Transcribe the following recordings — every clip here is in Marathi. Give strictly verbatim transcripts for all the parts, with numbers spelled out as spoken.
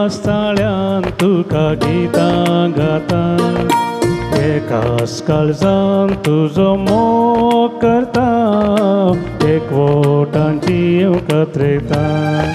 स्थळ्यान तुका गितां गाता एकाच काळजान तुजो मोग करता एकवटान जीव कत्रेता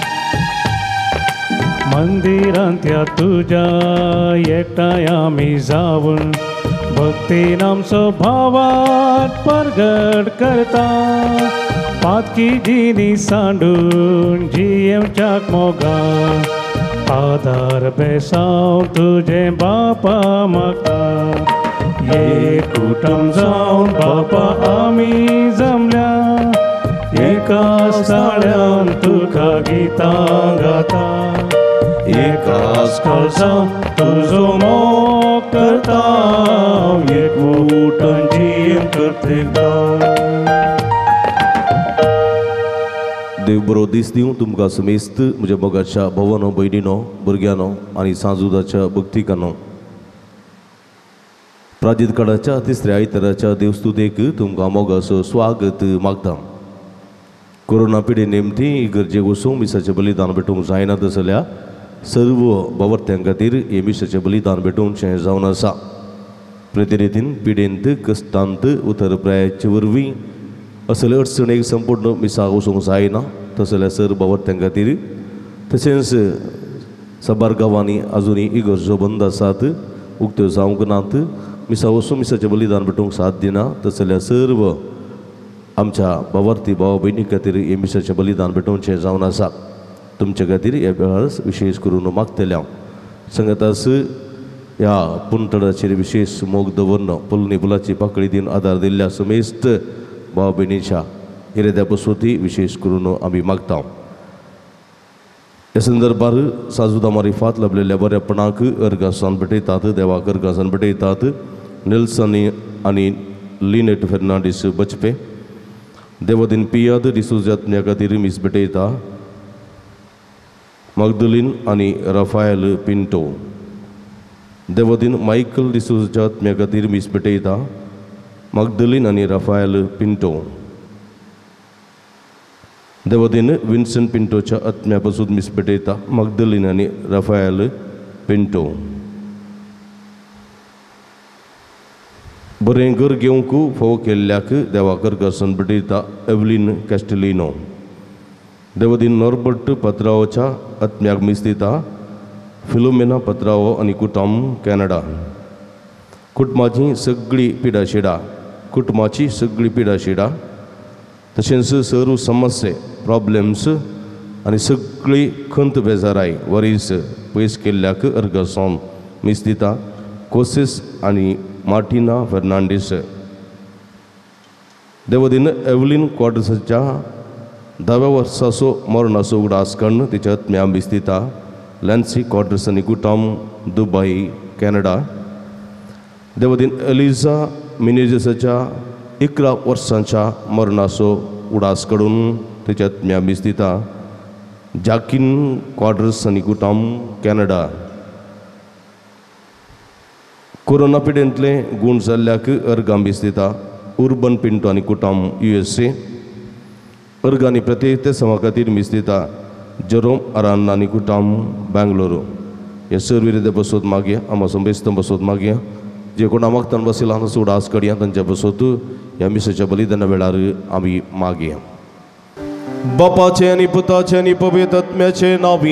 मंदिरांत त्या तुज्या एकठांय आमी जावन भक्तीन आमचो भावात परगट करता पातकी जिनी सांडून जियेवच्याक मोगा आदार बेसांव तुजे बापा म्हाका एक कुटुंब जावन बापा आमी जमल्या एका स्थळ्यान तुका गितां गाता एकाच काळजान तुजो मोग करता एकवटान जीव करता देव बरो दीस दिवं तुमकां समेस्त म्हज्या मोगाच्या भवनो भयणीनो भुरग्यानो आनी सांजुदाच्या भक्तिकानो प्राजीत काळाच्या तिसऱ्या आयताराच्या देवस्तुतेक तुमकां मोगाचो स्वागत मागता कोरोना पिडे निमती गरजेक वचूंक मिसाचें बलिदान भेटूंक जायना जाल्यार सर्व बावर्त्यां खातीर हे मिसाचें बलिदान भेटोवचें जावन आसा प्रतिरितीन पिडेंत कश्टांत उतरप्रायाचे वरवीं असले अडचणेक संपूर्ण मिसाक वचूंक जायना तशें जाल्यार सर्व बावर्त्यां खातीर तशेंच साबार गांवांनी आजुनूय इगर्जो बंद आसात उक्त्यो जावंक नात मिसा वचून मिसाचें बलिदान भेटोवंक साध्य ना तशें जाल्यार सर्व आमच्या बावर्ती भाव भयणी खातीर हे मिसाचें बलिदान भेटोवचें जावन आसा तुमचे खातीर ह्या वेळार विशेष करून मागतले हांव संगतास ह्या पुंतडाचेर विशेष मोग दवरन पुलनी बुलाची पाकळी दिन आदार दिल्ल्या समेस्त भाव भयणीच्या इरेद्या बसोती विशेष करून आमी मागता ह्या संदर्भार साजुदा मारिफात लाभलेल्या बरेपणाक अर्गासान भेटयतात देवाक अर्गासान भेटयतात नेल्सन आनी लिनेट फेर्नांडीस बचपे देवदीन पियाद डिसोजात्म्या खातीर मीस भेटयता मगदलीन आनी राफायल पिंटो देवदीन मायकल डिसोजा आत्म्या खातीर मीस भेटयता मगदलीन आनी राफायल पिंटो देवदीन विन्संट पिंटोच्या आत्म्या पासून मीस भेटयता मगदलीन आनी राफायल पिंटो बरें घर घेवंक फोव केल्ल्याक देवाक अर्गासन भेटयता एवलीन कॅस्टेलिनो देवदीन नॉर्बर्ट पत्रावोच्या आत्म्याक मीस दिता फिलोमेना पत्रावो आनी कुटुंब कॅनडा कुटुंबाची सगळी पिडाशिडा कुटुंबाची सगळी पिडाशिडा तशेंच सर्व समस्ये प्रॉब्लेम्स आनी सगळी खंत बेजाराय वरीस पयस केल्ल्याक अर्गासन मीस दिता कोसेस आनी मार्टिना फेर्नांडीस देवदीन एवलीन क्वॉर्टर्साच्या धाव्या वर्साचो मरणाचो उगडास काडून तिच्या आत्म्या मीस दिता लॅन्सी क्वॉर्टर्स आनी कुटुंब दुबय कॅनडा देवदीन एलिझा मिनेजेसाच्या इकरा वर्सांच्या मरणाचो उडास काडून तिच्या आत्म्या मीस दिता जॅकिन क्वॉर्टर्स आनी कुटुंब कॅनडा कोरोना पिडेंतले गूण जाल्ल्याक अर्गां मीस दिता उर्बन पिंटो आनी कुटुंब यू एस ए अर्गांनी प्रत्येक ते सवा खातीर मीस दिता जरोम आरान आनी कुटुंब बेंगलोरू हे सर्व बसोत मागया आमा संबेस्त बसोत मागया जे कोण मागतान बसला हांगा उडास काडया तांच्या बसोत ह्या मिसाच्या बलिदाना वेळार आमी मागया बापाचे आनी पुताचे आनी पवित्र आत्म्याचे नावी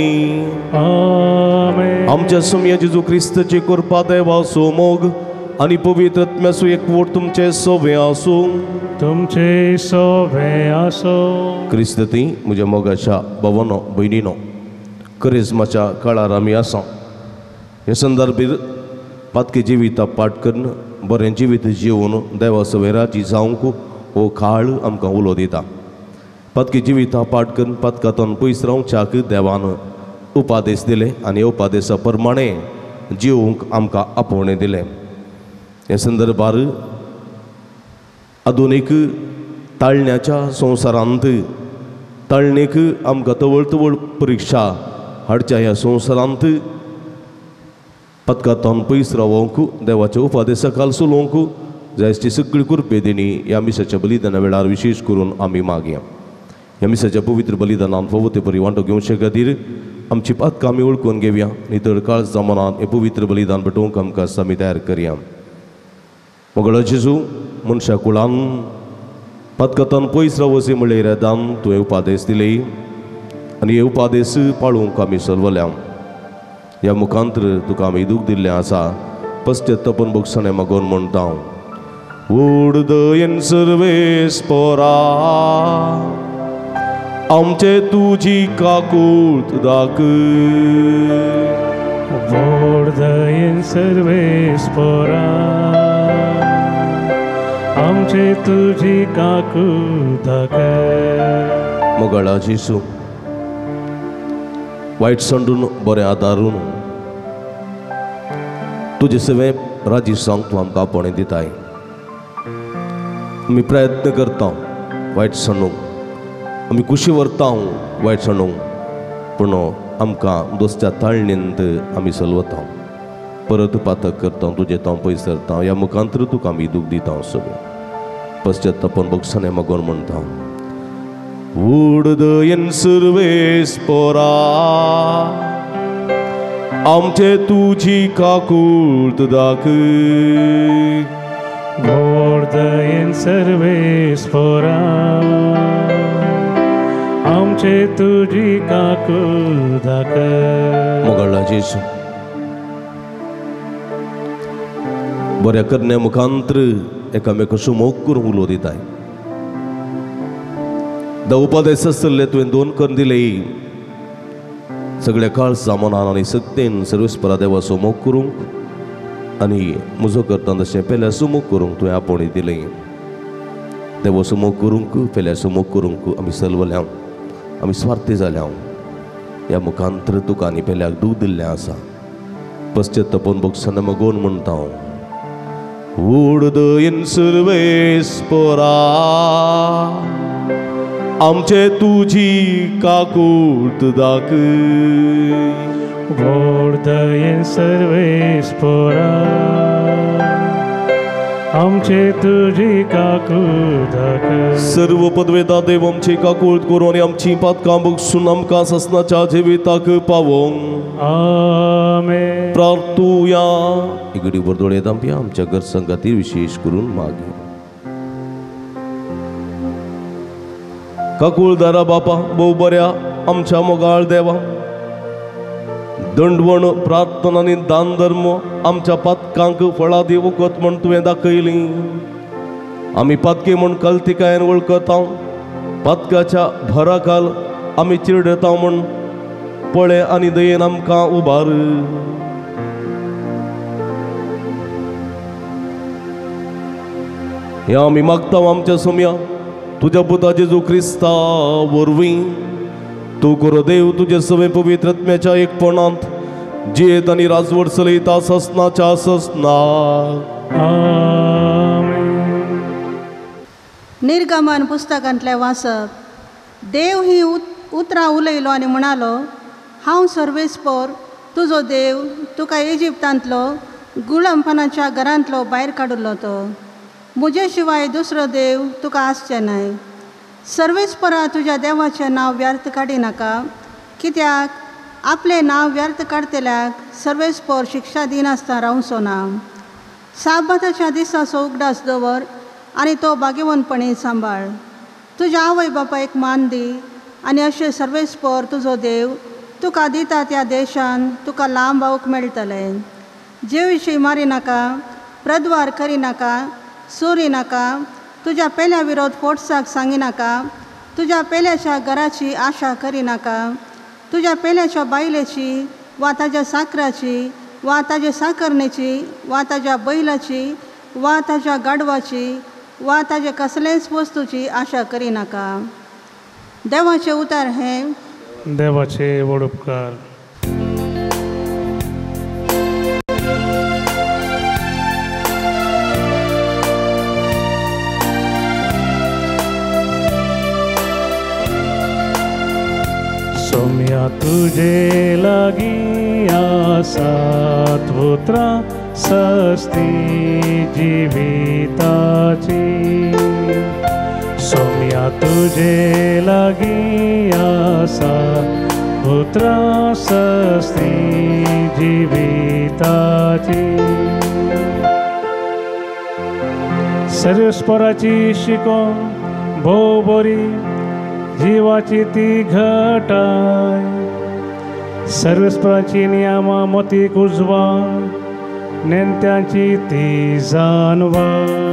आमेन आमच्या सुम्या जेजू क्रिस्ताची कृपा देवाचो मोग आनी पवित्र आत्म्याचो एकवट तुमचे सोवे आसूं तुमचे सोवे आसो क्रिस्ती म्हज्या मोगाच्या भवनो भयणीनो करिस्माच्या काळार आमी आसा हे संदर्भीर पातकी जिविता पाठ करून बरें जिवीत जिवन देवा सवेराची जावंक हो काळ आमकां उलो दिता पातकी जिविता पाठ करून पातकांतून पयस रावच्याक देवान उपादेश दिले आनी उपादेशा प्रमाणे जिवंक आमकां आपोवणें दिलें हे संदर्भार आधुनीक ताळण्याच्या संवसारांत ताळणेक आमकां तवळ तवळ परीक्षा हाडच्या ह्या संवसारांत पतकांतून पयस रावंक देवाच्या उपादेशा खाल चलोवंक जायची सगळी कृपे दिनी ह्या मिसाच्या बलिदाना वेळार विशेष करून आमी मागया ह्या मिसाच्या पवित्र बलिदानान फवते परी वांटो घेवचे खातीर आमची पातकां आमी ओळखून घेवया नितळ काळ जमान्यांत हे पवित्र बलिदान पेटोवंक आमकां आमी तयार करया. मोगळो जेजू मनशा कुळान पातकांतान पयस रावसी म्हणल्यार येदान तुवें उपादेश दिले आनी हे उपादेश पाळूंक आमी चलवल्या. ह्या मुखांतर तुका आमी दूख दिल्लें आसा. पश्चात्तापन भोगसणें मागोवन म्हणटा व्हड दयेन सर्वेस्परा आमचे तुजी काकूळट दाखय. व्हड दयेन सर्वेस्परा आमचे तुजी काकूळट दाखय. मोगळा जेजू वायट संडून बरें आदारून तुजे सेवे राजी सांग तूं आमकां आपणे दिताय. आमी प्रयत्न करता वायट सणूंक, आमी कुशी व्हरता वायट सणूंक, पूण आमकां दोस्त्या ताळणेंत आमी चलवता. परत पातक करता तुजें तांव पयस सरता. ह्या मुखांतर तुका आमी दूख दिता सगळें. पश्चात्तापन भोगसणें मागोवन म्हणटा व्हड दयेन सर्वेस्परा आमचे तुजी काकूळट दाखय. व्हड दयेन सर्वेस्परा आमचे तुजी काकूळट दाखय. मोगळा जेजू बऱ्या करण्या मुखांतर एकामेकांचो मोग करून उलो दिताय. द उपादेश आसतले तुवें दोन करून दिले. सगळ्या काळ सामानान आनी सक्तेन सर्वेस्परा देवाचो मोग करूंक आनी म्हजो करता तशें पेल्याचो मोग करूंक तुवें आपणे दिलें. देवाचो मोग करूंक पेल्याचो मोग करूंक आमी चलवल्या, आमी स्वार्थी जाल्या. ह्या मुखांतर तुका आनी पेल्याक दूख दिल्लें आसा. पश्चात्तापन भोगसणें मागोवन म्हणटा व्हड दयेन सर्वेस्परा आमचे तुजी काकूळट दाखय. व्हड दयेन सर्वेस्परा आमचे तुजी काकूळट दाखय. सर्व पदवेदा देव आमची काकूळट करून आनी आमची पातकां भोगसून आमकां ससनाच्या जिविताक पावोंक आमेन. प्रार्थुया. इगडी बरदोळे दांपया आमच्या घर संगाती विशेष करून मागे. काकूळदारा बापा भोव बऱ्या आमच्या मोगाळ देवा, दंडवण प्रार्थना आनी दान धर्म आमच्या पातकांक फळां दिवकत म्हण तुवें दाखयली. आमी पातके म्हण कल्तिकायेन वळखता. पातकाच्या भराखाल आमी चिरडता म्हण पळे आनी दयेन आमकां उबार. हे आमी मागता आमच्या सोम्या तुझ्या पुता जेजू क्रिस्ता वरवीं. तू करो देव तुझे सवे पवित्र आत्म्याच्या एकपणांत जियेत आनी राजवट चलयता ससनाच्या ससना. आमेन. निर्गमन पुस्तकांतले वाचप. देव ही उत उतरां उलयलो आनी म्हणालो हांव सर्वेस्पर तुजो देव तुका इजिप्तांतलो गुलामपणाच्या घरांतलो भायर काडिल्लो तो. म्हजे शिवाय दुसरो देव तुका आसचें न्हय. सर्वेस्परा तुज्या देवाचें नांव व्यर्थ काडिनाका, कित्याक आपलें नांव व्यर्थ काडतल्याक सर्वेस्पर शिक्षा दिनासतना रावचो ना. साबाताच्या दिसाचो उगडास दवर आनी तो बागेवनपणी सांबाळ. तुज्या आवय बापायक मान दी आनी अशें सर्वेस्पर तुजो देव तुका दिता त्या देशान तुका लांब रावूंक मेळटलें. जे विशीं मारिनाका, प्रद्वार करिनाका, चोरिनाका, तुज्या पेल्या विरोध फोडसाक सांगिनाका, तुज्या पेल्याच्या घराची आशा करिनाका, तुज्या पेल्याच्या बायलेची वा ताज्या साकराची वा ताज्या साकरणेची वा ताज्या बैलाची वा ताज्या गाडवाची वा ताज्या कसलेच वस्तूची आशा करिनाका. देवाचें उतर हें. देवाचे व्हड उपकार. सोम्या तुजे लागी आसात पुत्रा सस्ती जिविताची. सोम्या तुजे लागी आसा पुत्रासस्ती जिविताची. सर्वस्पराची शिकोन भोव बरी जीवाची ती घटाय. सर्वस्पराची नियमा मती कुजवा नेत्यांची ती जाणवा.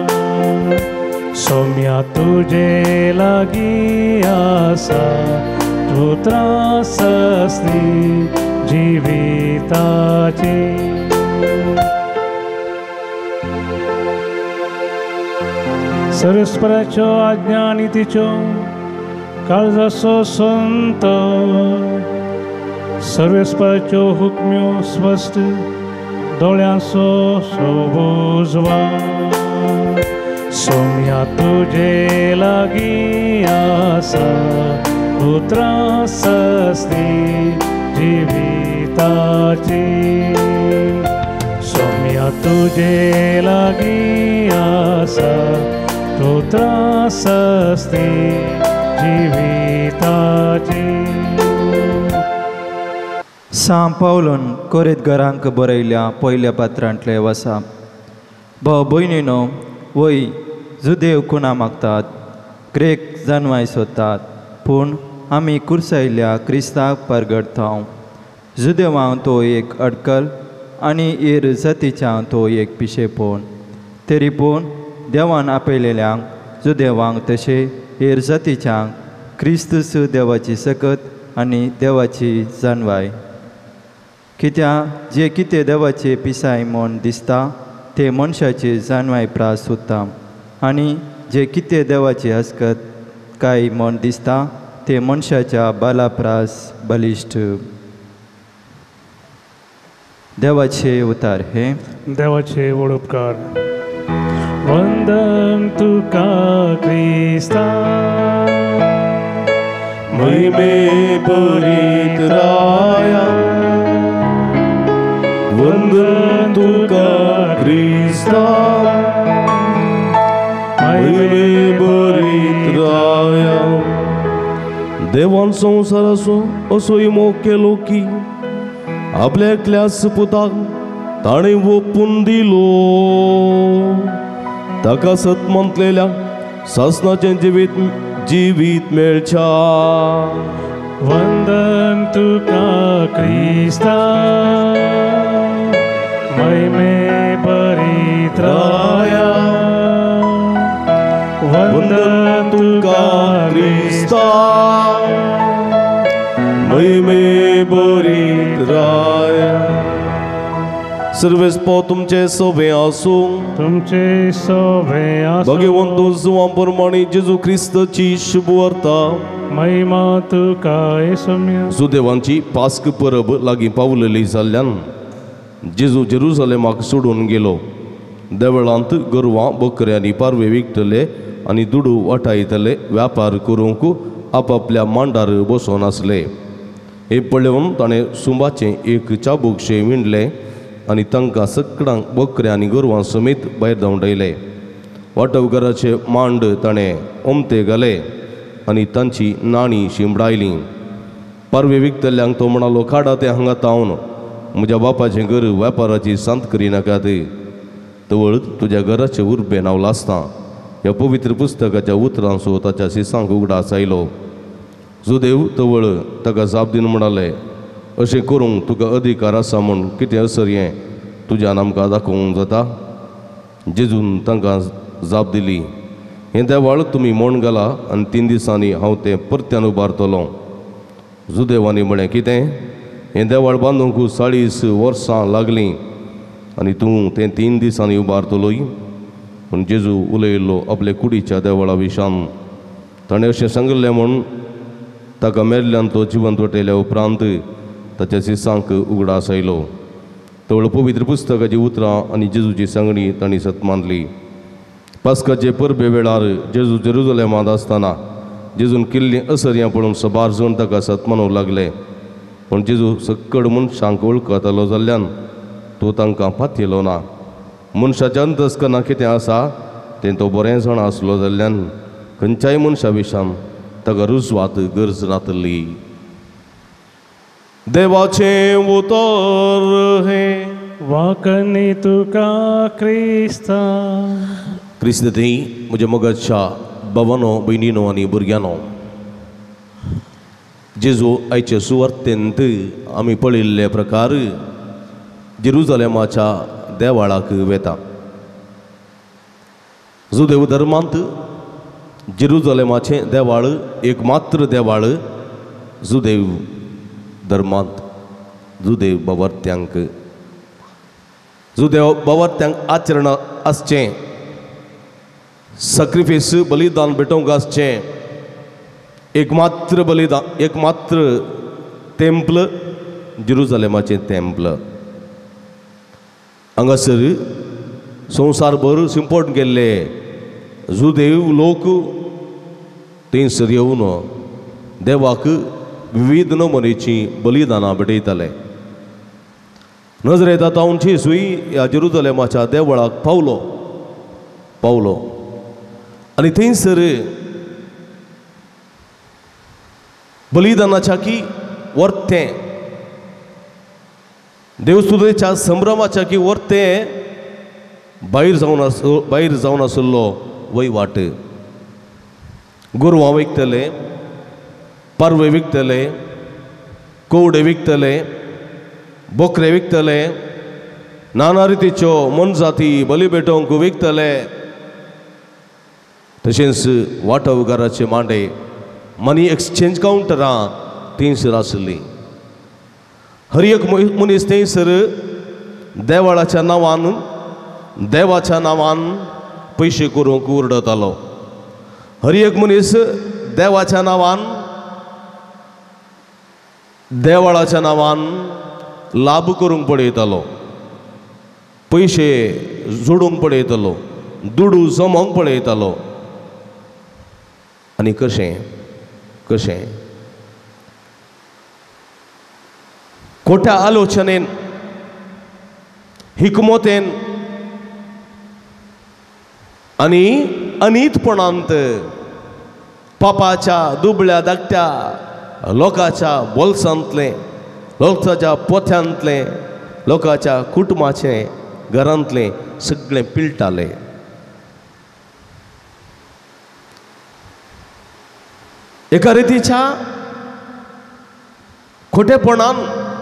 सौम्या तुझे लागी आसा तू त्रासस्ती जिविताची. सर्वस्पराच्यो आज्ञा नितीच्यो काळजाचो संत. सर्वस्पराच्यो हुकम्यो स्पश्ट दोळ्यांचो सोबुजवा. सौम्या तुझे लागी आसा तू त्रासस्ती जिविताची. सौम्या तुझे लागी आसा तू त्रासस्ती जिविताची. सांब पावलोन कोरेंतकारांक बरयल्या पयल्या पात्रांतले वसा. भाव भयणीनो, वय जुदेव कुणा मागतात, ग्रेक जानवाय सोदतात, पूण आमी कुर्सायल्ल्या क्रिस्ताक परगडतांव. जुदेवांक तो एक अडकल आनी एर जातीच्या तो एक पिशेपण. तरी पूण देवान आपयलेल्यांक जुदेवांक तशे एर जातीच्यांक क्रिस्तूस देवाची सकत आनी देवाची जानवाय. कित्याक जे कितें देवाचे पिसाय म्हूण दिसता ते मनशाचे जानवाय प्रास सुद्दां, आनी जे कितें देवाची हस्कत काय म्हूण दिसता ते मनशाच्या बालाप्रास बलिश्ट. देवाचे उतार हे. देवाचे उपकार. वंदन तुका क्रिस्ता, महिमे भरीत राया. वंदन तुका क्रिस्ता, महिमे भरीत राया. देवान संवसार असो असोय मोग केलो की आपल्या एकल्याच पुताक ताणें ओपून दिलो. ताका सतमंतलेल्या सासनाचें जिवीत जिवीत मेळच्या. वंदन तुका क्रिस्ता, महिमे भरीत राया. वंदन तुका क्रिस्ता, महिमे भरीत राया. सर्वेस्पो तुमचे सोबे आसूं. तुमचे सोबे आसूं. भगवंतो जुवा प्रमाणे जेजू क्रिस्ताची शुभ वार्ता. महिमा तुका येसुम्या. सुदेवांची पास्क परब लागीं पावलेली जाल्ल्यान जेजू जेरुसलेमाक सोडून गेलो. देवळांत गोरवां बकऱ्यांनी पारवे विकतले आनी दुडू वाटायतले व्यापार करूंक आपापल्या मांडार बसोन आसले. हे पळोवन ताणें सुंबाचें एक चाबूकशें विणलें आनी तांकां सगळ्यांक बकऱ्या आनी गोरवां समेत भायर धांवडयले. वांटवकाराचे मांड ताणें ओमते घाले आनी तांची नाणी शिंबडायलीं. पारवे विकतल्यांक तो म्हणालो, काडा ते हांगा तावन म्हज्या बापाचें घर वेपाराची सांत करिनाकात. तवळ तुज्या घराचें उर्बें हांव लासतां. ह्या पवित्र पुस्तकाच्या उतरांचो ताच्या सिसांक उगडास आयलो. जुदेव तवळ ताका जाप दिवन म्हणाले, अशें करूंक तुका अधिकार आसा म्हूण कितें असर हें तुज्यान आमकां दाखोवंक जाता. जेजून तांकां जाप दिली, हें देवाळ तुमी मोण घाला आनी तीन दिसांनी हांव तें परत्यान उबारतलों. जुदेवांनी म्हळें, कितें? हें देवाळ बांदूंक चाळीस वर्सां लागलीं आनी तूं तें तीन दिसांनी उबारतलोय. पूण जेजू उलयल्लो आपले कुडीच्या देवळा विशान. ताणें अशें सांगलें म्हूण ताका मेल्ल्यान तो जिवंत वाटयल्या उपरांत ताच्या सिसांक उगडास आयलो. तवळ पवित्र पुस्तकाची उतरां आनी जेजूची सांगणी तांणी सत मानली. पास्काचे परबे वेळार जेजू जेरुसलेमांत आसतना जेजून केल्लीं असर हें पळोवन सबार जाण ताका सत मानूंक लागले. पूण जेजू सक्कड मनशांक वळखतालो जाल्ल्यान तो तांकां फातयलो ना. मनशाच्या अंतस्करणांत कितें आसा तें तो बरें जाण आसलो जाल्ल्यान खंयच्याय मनशा विशान ताका रुजवात गरज नातली. देवाचे उतर हे वाकणी तुका क्रिस्ता. क्रिस्त ती म्हज्या मोगाच्या भावानो भयणीनो आनी भुरग्यानो, जेजू आयचे सुवार्तेंत आमी पळयल्ले प्रकार जेरुजालेमाच्या देवाळाक वेता. जुदेव धर्मांत जेरुजालेमाचें देवाळ एकमात्र देवाळ जुदेव धर्मांत जुदेव बावर्त्यांक जुदेव बावर्त्यांक आचरण आसचें, सॅक्रिफीस बलिदान भेटोवंक आसचें. एकमात्र बलिदान एकमात्र टेंपल जेरुजालेमाचें टेंपल. हांगासर संवसारभर शिंपण गेल्ले जुदेव लोक थंयसर येवन देवाक विविध नमुनेची बलिदानां भेटयताले. नजरेत आतां जेजूय ह्या जेरुजालेमाच्या देवळाक पावलो पावलो आनी थंयसर बलिदानाच्या की वर्तें देवस्तुतेच्या संभ्रमाच्या की वर्तें भायर जावन आस भायर जावन आसलो वयवाट. गोरवां विकतले, पारवे विकतले, कोवडे विकतले, बोकरे विकतले, नाना रितीच्यो मनजाती बली भेटोवंक विकतले. तशेंच वांटवकाराचे मांडे मनी एक्सचेंज कावंटरां थंयसर आसलीं. हर एक मनीस थंयसर देवाळाच्या नांवान देवाच्या नांवान पयशे करूंक उरडतालो. हर एक मनीस देवाच्या नांवान देवाळाच्या नांवान लाभ करूंक पळयतालो, पयशे जोडूंक पळयतालो, दुडू जमोवंक पळयतालो. आनी कशें कशें खोट्या आलोचनेन, हिकमतेन आनी अनितपणांत पापाच्या दुबळ्या धाकट्या लोकांच्या बोल्सांतले, लोकांच्या पोथ्यांतले, लोकांच्या कुटुंबाचे घरांतले सगळें पिळटाले. एका रितीच्या खोटेपणान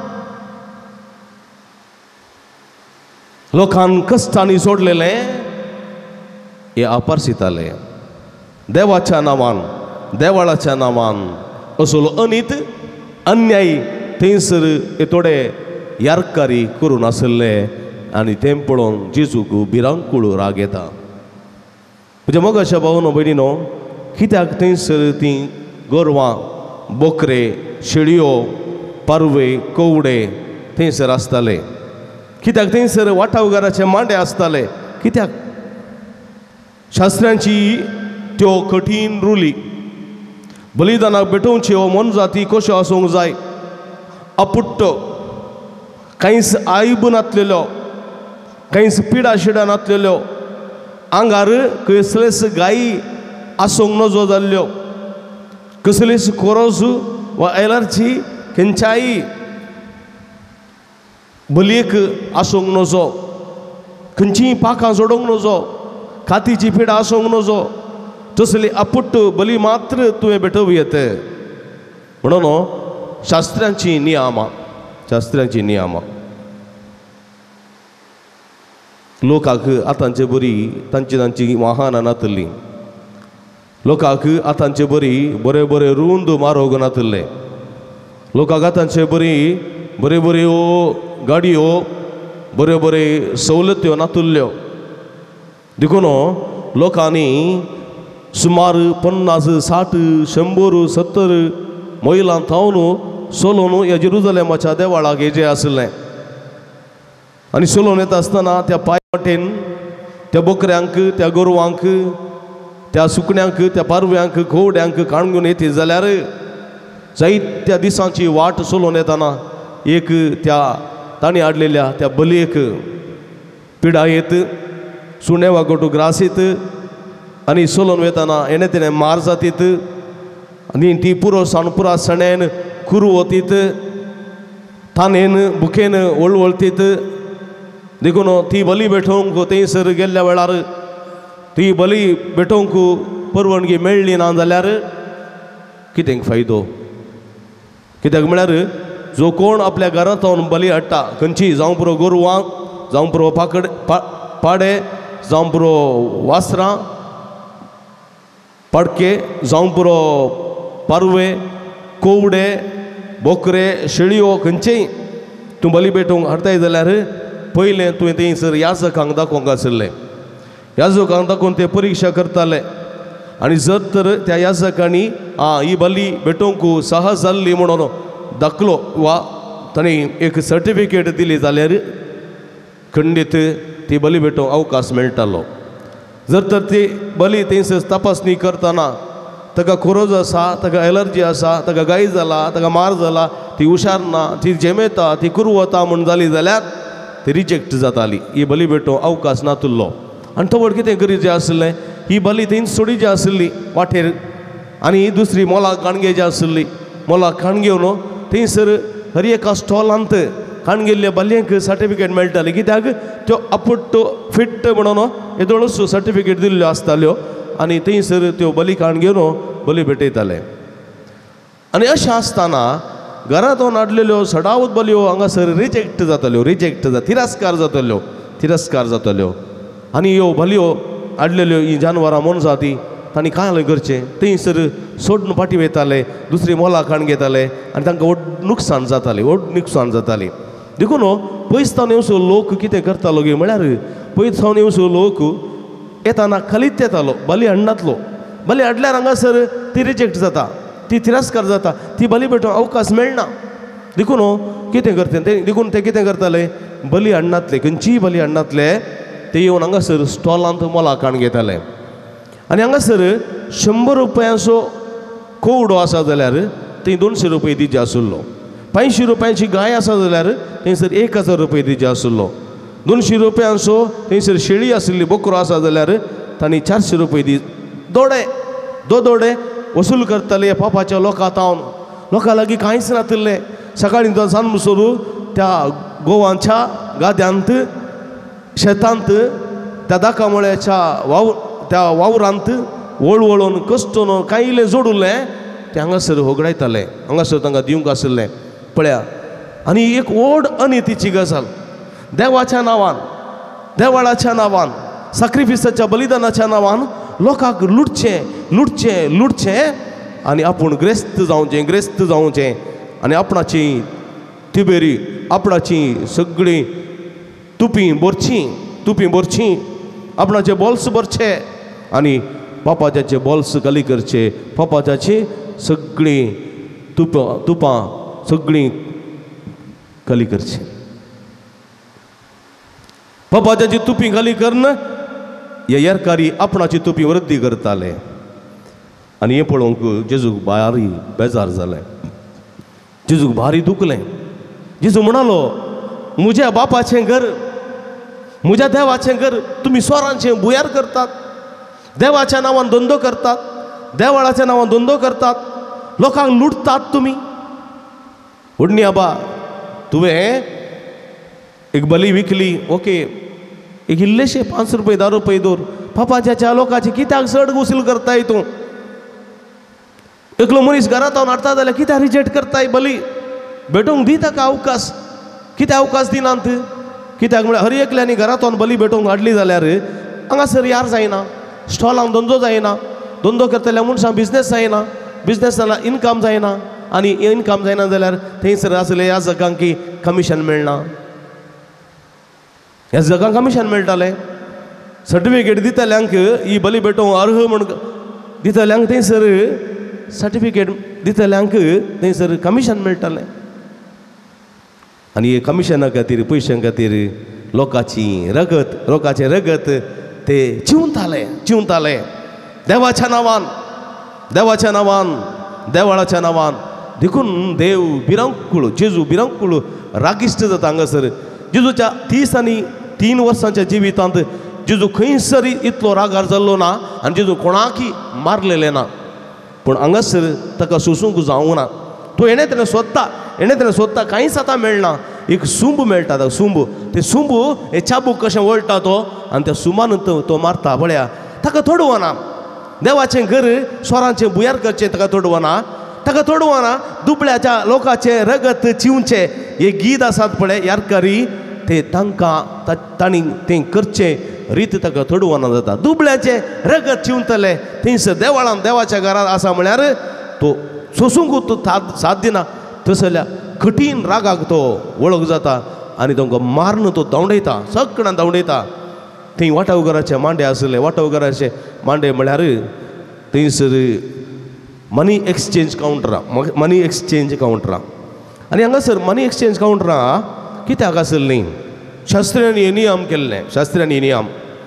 लोकांक कश्टांनी सोडलेले हे आपारसिताले. देवाच्या नांवान देवाळाच्या नांवान असलो अनीत अन्याय थंयसर हे थोडे यारकारी करून आसले आनी तें पळोवन जेजूक भिरांकूळ राग येता. म्हणजे मग अशा भावनो भयणीनो, कित्याक थंयसर तीं गोरवां, बोकरे, शेळयो, पारवे, कोवडे थंयसर आसताले? कित्याक थंयसर वांटवकाराचे मांडे आसताले? कित्याक? शास्त्रांची त्यो कठीण रुली, बलिदानाक भेटोवच्यो मनजाती कश्यो आसूंक जाय, अपुट्ट, कांयच आयब नासलेल्यो, कांयच पिडा शिडा नासलेल्यो, आंगार कसलेच गायी आसूंक नजो जाल्ल्यो, कसलीच कोरोज वा एलर्जी खंयच्याय बलयेक आसूंक नजो, खंयचीय पाखां जोडूंक नजो, खातीची पिडा आसूंक नजो, तसली अपुट्ट बली मात्र तुवें भेटोवयेत म्हणून शास्त्रांची नियमां शास्त्रांची नियमां लोकांक आतांचे बरी तांची तांची वाहनां नातलीं, लोकांक आतांचे बरी बरे बरे रुंद मार्ग नातले, लोकांक आतांचे बरी बऱ्यो बऱ्यो गाडयो, बऱ्यो बऱ्यो सवलत्यो नातुल्ल्यो. देखून लोकांनी सुमार पन्नास साठ शंबर सत्तर मैलां थावन सोलोन ह्या जेरुजालेमाच्या देवाळाक हेजें आसलें. आनी सोलोन येता आसतना त्या पांय वाटेन त्या बोकऱ्यांक, त्या गोरवांक, त्या सुकण्यांक, त्या पारव्यांक, कोवड्यांक काणून येते जाल्यार जायत्या दिसांची वाट सोलोन येताना एक त्या तांणी हाडलेल्या त्या बलयेक पिडा येत, सुणे वा गोटू ग्रास येत आनी सोलोन वयताना एणे तेणें मार जातीत आनी ती पुरो सावन पुरा सणेन कुरू वतीत थानेन बुकेन वळवळतीत देखून ती बली भेटोवंक थंयसर गेल्ल्या वेळार ती बली भेटोवंक परवानगी मेळ्ळी ना जाल्यार कितें फायदो? कित्याक म्हळ्यार जो कोण आपल्या घरांत रावन बली हाडटा खंयची जावं पुरो गोरवांक जावं पुरो पाकड पा पाडे जावं पुरो वासरां पाडके जावं पुरो पारवे कोवडे बोकरे शेळयो खंयचेय तूं बली भेटोवंक हाडताय जाल्यार पयलें तुवें थंयसर याजकांक दाखोवंक आसलें. याजकांक दाखोवन ते परिक्षा करताले आनी जर तर त्या याजकांनी आं ही बली भेटोवंक सहज जाल्ली म्हणून दाखलो वा तांणी एक सर्टिफिकेट दिली जाल्यार खंडीत ती बली भेटोवंक अवकाश मेळटालो. जर तर ती बली थंयसर तपासणी करतना ताका खोरोज आसा, ताका एलर्जी आसा, ताका गाय जाला, ताका मार जाला, ती हुशार ना, ती जेमेता, ती कुरवता म्हूण जाली जाल्यार ती रिजेक्ट जाताली. ही बली भेटोवंक अवकाश नातुल्लो. आनी तो व्हड कितें करीत जें आसलें ही बली थंय सोडी जी आसली वाटेर आनी दुसरी मोला काणगे जी आसली मोला काणग्यो थंयसर हर एका स्टॉलांत काणगेल्ल्या बलयांक सर्टिफिकेट मेळटाली. कित्याक त्यो अपट फिट्ट म्हणून येदोळच सर्टिफिकेट दिल्ल्यो आसताल्यो आनी थंयसर त्यो बली काणग्यो बली भेटयताले. आनी अशें आसतना घरांत हाडलेल्यो सडावत बलयो हांगासर रिजेक्ट जाताल्यो रिजेक्ट जा तिरस्कार जाताल्यो तिरस्कार जाताल्यो आनी ह्यो बलयो हाडलेल्यो ही जानवरां मनशां ती तांणी काय करचें थंयसर सोडून फाटी वयताले दुसरी मोलां काण घेताले आनी तांकां व्हड नुकसाण जातालें व्हड नुकसाण जातालीं. देखून पयस सावन येवसो लोक कितें करतालो गे म्हळ्यार पयस सावन येवसो लोक येताना खालीच येतालो बली हाडनातलो. बली हाडल्यार हांगासर ती रिजेक्ट जाता ती तिरस्कार जाता ती बली भेटोवंक अवकाश मेळना. देखून कितें करता ते देखून ते कितें करताले बली हाडनातले खंयचीय बली हाडनातले ते येवन हांगासर स्टॉलांत मोलां काण घेताले. आनी हांगासर शंबर रुपयांचो कोवडो आसा जाल्यार थंय दोनशे रुपया दिवचे आसुल्लो. पांयशीं रुपयांची गाय आसा जाल्यार थंयसर एक हजार रुपया दिवचे आसुल्लो. दोनशे रुपयांचो थंयसर शेळी आशिल्ली बोकरो आसा जाल्यार तांणी चारशे रुपया दी दोडे दो दोडे वसूल करताले पापाच्या लोकां तावन. लोकां लागीं कांयच नातिल्लें. सकाळीं सान मुसोरू त्या गोवांच्या गाद्यांत शेतांत त्या दाकामळ्याच्या वाव त्या वावरांत वळवळोवन कश्टून कांय इल्लें जोडुल्लें तें हांगासर होगडायतालें हांगासर तांकां दिवंक आशिल्लें पळया. आनी एक व्हड अनितीची गजाल देवाच्या नांवान देवाळाच्या नांवान सॅक्रिफिसाच्या बलिदानाच्या नांवान लोकांक लुटचें लुटचें लुटचें आनी आपूण ग्रेस्त जावचें ग्रेस्त जावचें आनी आपणाची तिबेरी आपणाची सगळीं तुपी भरचीं तुपी भरचीं आपणाचे बॉल्स भरचे आनी पापाच्याचे बॉल्स खाली करचे पापाच्याची सगळीं तुप तुपां सगळीं खाली करची. पापाच्याची तुपी खाली करून हे येरकारी आपणाची तुपी वृद्धी करताले. आनी हें पळोवंक जेजूक भारी बेजार जालें. जेजूक भारी दुखलें. जेजू म्हणालो म्हज्या बापाचें घर म्हज्या देवाचें घर तुमी स्वरांचें बुयार करतात देवाच्या नांवान धंदो करतात देवाळाच्या नांवान धंदो करतात लोकांक लुटतात तुमी. व्हडणी आबा तुवें एक बली विकली ओके एक इल्लेशे पांच रुपये धा रुपये दवर पापाच्या लोकांचे कित्याक चड वसूल करताय तूं. एकलो मनीस घरांत हांव हाडटा जाल्यार कित्याक रिजेक्ट करताय बली भेटोवंक दी ताका अवकाश. कित्याक अवकाश दिनात कित्याक म्हळ्यार हर एकल्यानी घरांत हाडून बली भेटोवंक हाडली जाल्यार हांगासर यार जायना स्टॉलांक धंदो जायना धंदो करतल्या मनशांक बिजनेस जायना बिजनेस जाल्यार इनकम जायना आनी इनकम जायना जाल्यार थंयसर आसले ह्या जगांक की कमिशन मेळना. ह्या जगांक कमिशन मेळटालें. सर्टिफिकेट दितल्यांक ही बली भेटोवंक अर्ह म्हण दितल्यांक थंयसर सर्टिफिकेट दितल्यांक थंयसर कमिशन मेळटालें. आनी हे कमिशना खातीर पयशां खातीर लोकांची रगत लोकांचे रगत ते चिंवताले चिंवताले देवाच्या नांवान देवाच्या नांवान देवाळाच्या नांवान. देखून देव भिरांकूळ जेजू भिरांकूळ रागिश्ट जाता हांगासर. जेजूच्या तीस आनी तीन वर्सांच्या जिवितांत जेजू खंयसर इतलो रागार जाल्लो ना आनी जेजू कोणाकय मारलेले ना. पूण हांगासर ताका सोंसूंक जावंक ना. तो हेणे तेणें स्वता हेणें सोदता कांयच आतां मेळना एक सुंब मेळटा तो सुंब ते सुंब हे चाबूक कशें वळटा तो आनी त्या सुंबान तो तो मारता पळया ताका तोडवना देवाचें घर स्वरांचें बुयार करचें ताका तोडवना ताका तोडवना दुबळ्याच्या लोकांचें रगत चिवचें हे गीत आसात पळय यारकारी ते तांकां तांणी तें करचें रीत ताका तोडवना जाता दुबळ्याचें रगत चिवतले थंयसर देवाळान देवाच्या घरांत आसा म्हळ्यार तो सोंसूंक तो साथ दिना तस जाल्यार कठीण रागाक तो वळख जाता आनी तांकां मारून तो धांवडयता सगळ्यांक धांवडयता थंय वाटावघराचे मांडे आसले वाटावघराचे मांडे म्हळ्यार थंयसर मनी एक्सचेंज कावंटरां मनी एक्सचेंज कावंटरां आनी हांगासर मनी एक्सचेंज कावंटरां कित्याक आसलीं शास्त्र्यांनी नियम केल्ले शास्त्र्यांनी नियम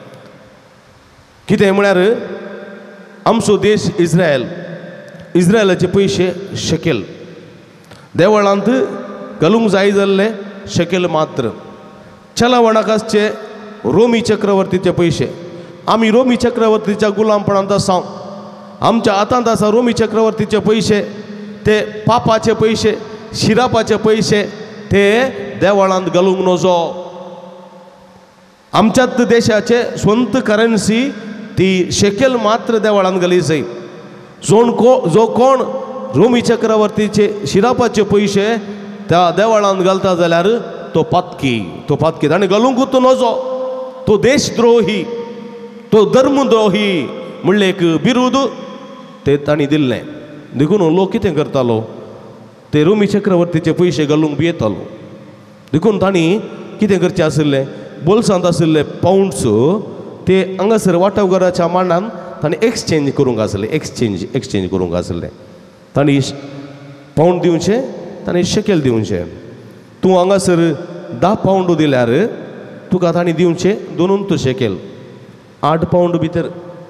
कितें म्हळ्यार आमचो देश इस्रायल इस्रायलाचे पयशे शकेल देवळांत घालूंक जाय जाल्ले शकेल मात्र चलावणाकासचे रोमी चक्रवर्तीचे पयशे आमी रोमी चक्रवर्तीच्या गुलामपणांत आसा आमच्या हातांत आसा रोमी चक्रवर्तीचे पयशे ते पापाचे पयशे शिरापाचे पयशे ते देवळांत घालूंक नजो आमच्याच देशाचे स्वंत करन्सी ती शकेल मात्र देवळांत घाली जाय जोण को जो कोण रोमी चक्रवर्तीचे शिरापाचे पयशे त्या देवळांत घालता जाल्यार तो पातकी तो पातकी ताणें घालूंकूच नजो तो देशद्रोही तो धर्मद्रोही म्हणलें एक बिरूद ते तांणी दिल्लें देखून लोक कितें करतालो ते रोमी चक्रवर्तीचे पयशे घालूंक बी येतालो देखून तांणी कितें करचें आशिल्लें बोल्सांत आशिल्ले पावंड्स ते हांगासर वाटावघराच्या मांडान तांणी एक्सचेंज करूंक आसलें एक्सचेंज एक्सचेंज करूंक आसलें तांणी पावंड दिवचे तांणी शकेल दिवचे तूं हांगासर धा पावंड दिल्यार तुका तांणी दिवचे दोनूच शकेल आठ पावंड भितर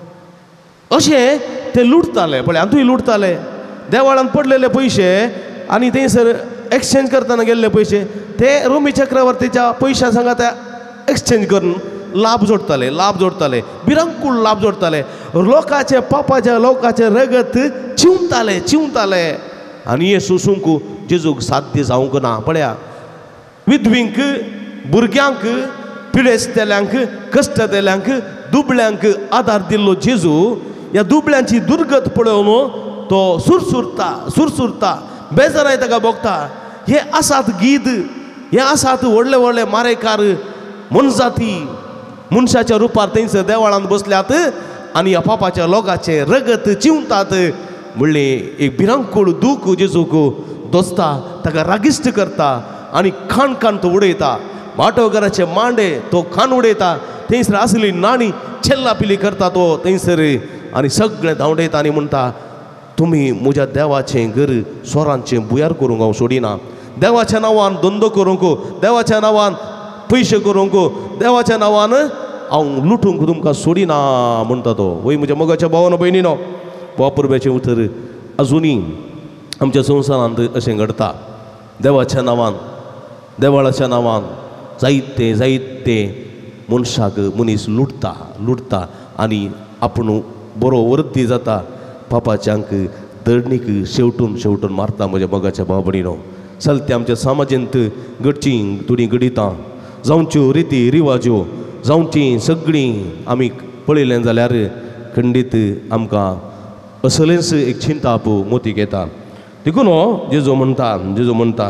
अशें ते लुटताले पळय हातूंय लुटताले देवळांत पडलेले पयशे आनी थंयसर एक्सचेंज करतना गेल्ले पयशे ते रोमी चक्रवर्तीच्या पयशां सांगा ते एक्सचेंज करून लाभ जोडताले लाभ जोडताले भिरांकूळ लाभ जोडताले लोकांचे पापाचे लोकांचे रगत चिवताले चिवताले आनी हे सोसूंक जेजूक साध्य जावंक ना पळया विधवींक भुरग्यांक पिडेस्तेल्यांक कश्ट देल्यांक दुबळ्यांक आदार दिल्लो जेजू ह्या दुबळ्यांची दुर्गत पळोवन तो सुरसुरता सुरसुरता बेजाराय ताका भोगता हे आसात गीत हे आसात व्हडले व्हडले मारेकार मनजाती मनशाच्या रुपार थंयसर देवळांत बसल्यात आनी ह्या पापाच्या लोकांचे रगत चिवतात म्हणलें एक भिरांकूळ दूख जेजूक दोसता ताका रागिश्ट करता आनी खाण खाण तो उडयता वाटोवघराचे मांडे तो खाण उडयता थंयसर आसली नाणी छेल्ला पिली करता तो थंयसर आनी सगळें धांवडयता आनी म्हणटा तुमी म्हज्या देवाचें घर स्वरांचें बुयार करूंक हांव सोडिना देवाच्या नांवान धंदो करूंक देवाच्या नांवान पयशे करूंक देवाच्या नांवान हांव लुटूंक तुमकां सोडिना म्हणटा तो वय म्हज्या मोगाच्या भावानो भयणीनो वापुरब्याचें उतर अजुनी आमच्या संवसारांत अशें घडटा देवाच्या नांवान देवाळाच्या नांवान जायते जायते मनशाक मनीस लुटता लुटता आनी आपूण बरो वर्ती जाता पापाच्यांक दडणीक शेवटून शेवटून मारता म्हज्या मोगाच्या भाव भयणीनो चलते आमच्या समाजांत घडची थोडीं गडितां जावच्यो रिती रिवाज्यो जावचीं सगळीं आमी पळयलें जाल्यार खंडीत आमकां असलेंच एक चिंताप मोतीक येता देखून जेजू म्हणटा जेजू म्हणटा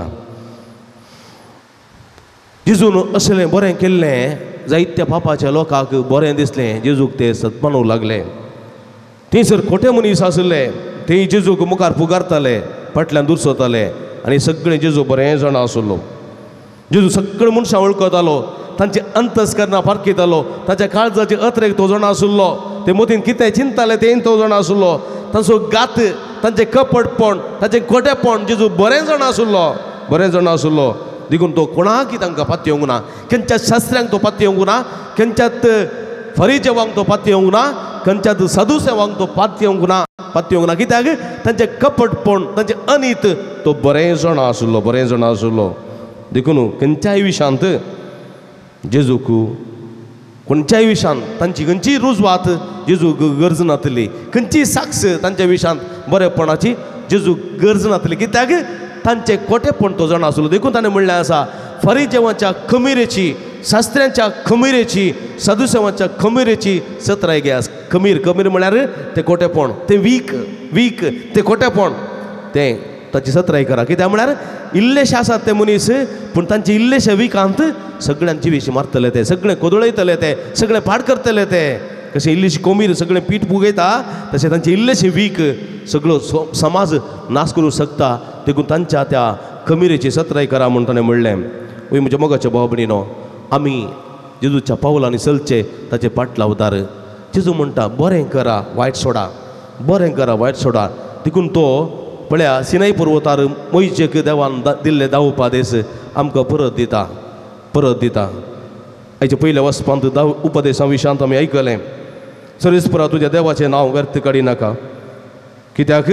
जेजून असलें बरें केल्लें जायत्या पापाच्या लोकांक बरें दिसलें जेजूक ते सत्मानूंक लागले थंयसर खोटे मनीस आसले थंय जेजूक मुखार पुगारताले फाटल्यान दुसरताले आनी सगळें जेजू बरें जाणा आसलो जेजू सगळे मनशां वळखतालो तांचे अंतस्करणां पारखितालो ताच्या काळजाचे अत्रेक तो जाणा आसलो ते मतीन कितें चिंताले तें तो जाणा आसलो तांचो गात तांचें कपटपण तांचें खोटेपण जेजू बरें जाणा आसलो बरें जाणा आसलो देखून तो कोणाकय तांकां पाती येवंक ना खंयच्या शास्त्र्यांक तो पाती येवंक ना खंयच्याच फरिजेवांक तो पाती येवंक ना खंयच्याच साधू सेवांक तो पाती येवंक ना पाती येवंक ना कित्याक तांचें कपटपण तांचें अनीत तो बरें जाणा आसलो बरें जाणा आसलो देखून खंयच्याय विशांत जेजूक खंयच्याय विशांत तांची खंयचीय रुजवात जेजूक गरज नातली खंयचीय साक्ष तांच्या विशांत बरेपणाची जेजूक गरज नातली कित्याक तांचे कोटेपण तो जाण आसलो देखून ताणें म्हणलें आसा फरिजेवांच्या खमीरेची शास्त्र्यांच्या खमीरेची सदुसेवांच्या खमीरेची सतराय घेयास खमीर खमीर म्हळ्यार तें कोटेपण तें वीक वीक तें कोटेपण तें ताची सतराय करा कित्याक म्हळ्यार इल्लेशे आसात ते मनीस पूण तांचे इल्लेशे विकांत सगळ्यांची वेशी मारतले ते सगळे कोदळयतले ते सगळे पाड करतले ते कशें इल्लीशी कोमीर सगळें पीठ फुगयता तशें तांचे इल्लेशे वीक सगळो समाज नाश करूंक शकता देखून तांच्या त्या खमीरेची सतराय करा म्हूण ताणें म्हणलें वय म्हज्या मोगाच्या भाव भयणीनो आमी जेजूच्या पावलांनी चलचे ताचे पाटलावदार जेजू म्हणटा बरें करा वायट सोडा बरें करा वायट सोडा देखून तो पळया सिनाई पर्वतार मोइशेक देवान दिल्ले धा उपादेश आमकां परत दिता परत दिता हाचे पयल्या वचपांत धा उपदेशा विशयांत आमी आयकलें सर्वेस्परा तुज्या देवाचें नांव व्यर्थ काडिनाका कित्याक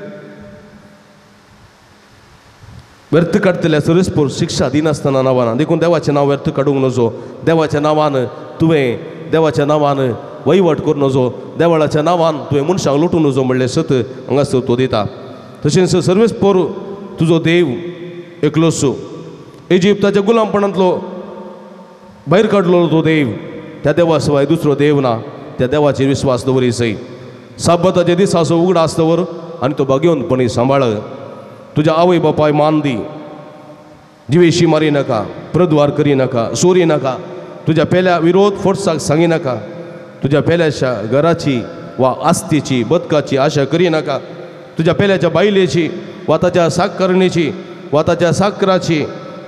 व्यर्थ काडटल्या सर्वेस्पर शिक्षा दिनासतना नांवान देखून देवाचें नांव व्यर्थ काडूंक नजो देवाच्या नांवान तुवें देवाच्या नांवान वहिवट करूं नजो देवाळाच्या नांवान तुवें मनशांक लुटूं नजो म्हणलें सत हांगासर तो दिता तशेंच सर्वेस्पर तुजो देव एकलोसो इजिप्ताच्या गुलामपणांतलो भायर काडलो तो देव त्या देवा शिवाय दुसरो देव ना त्या देवाचेर विस्वास दवरीसय साबताच्या दिसाचो उगडा आसतवर आनी तो भाग्यवंतपणी सांबाळ तुज्या आवय बापाय मान दी जिवेशी मारी नाका प्रद्वार करी नाका सोरी नाका तुज्या पेल्या विरोध फोर्साक सांगी नाका तुज्या पेल्याच्या घराची वा आस्तीची बदकाची आशा करी नाका तुज्या पेल्याच्या बायलेची वा ताच्या साकरणेची वा ताच्या साकराची